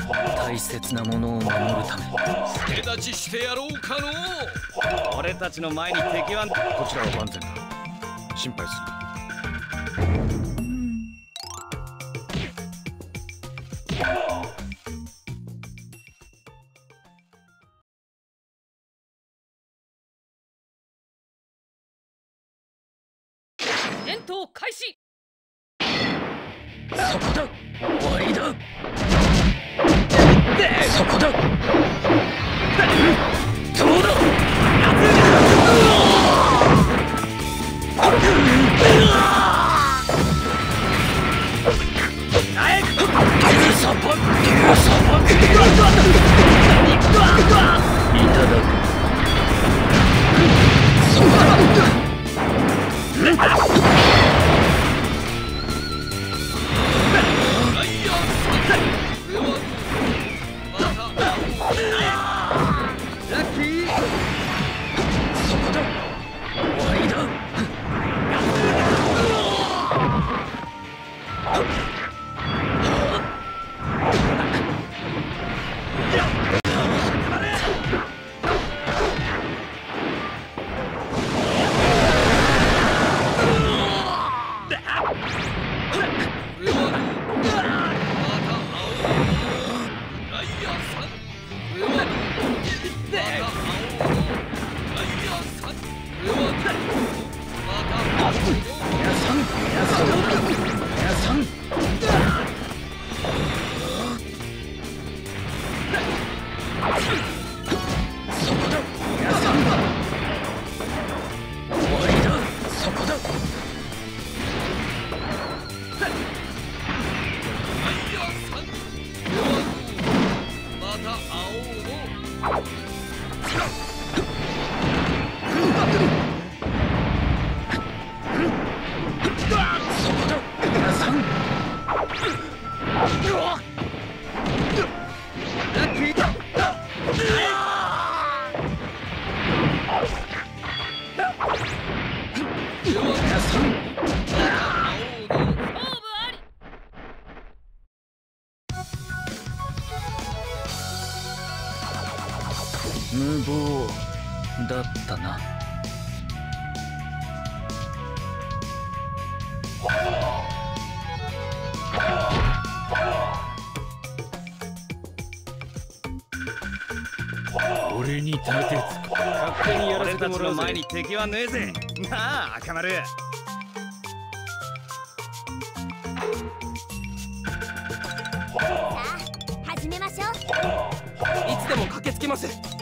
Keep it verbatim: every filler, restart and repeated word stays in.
大切なものを守るため助立ちしてやろうかの。俺たちの前に敵は。 こちらは万全だ。心配するな。 戦闘開始。 そこだ。終わりだ。そこだ。どうだ。サバサバいただく。そこだ。無謀だったな。 俺に立てつく。 勝手にやらせてもらう前に敵はねえぜ。なあ赤丸。 さあ始めましょう。 いつでも駆けつけます。